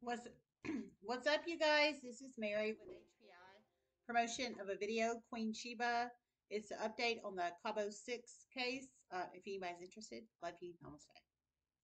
What's what's up, you guys? This is Mary with HPI promotion of a video, Queen Shiba. It's an update on the Cabos 6 case. If anybody's interested, love you. Namaste.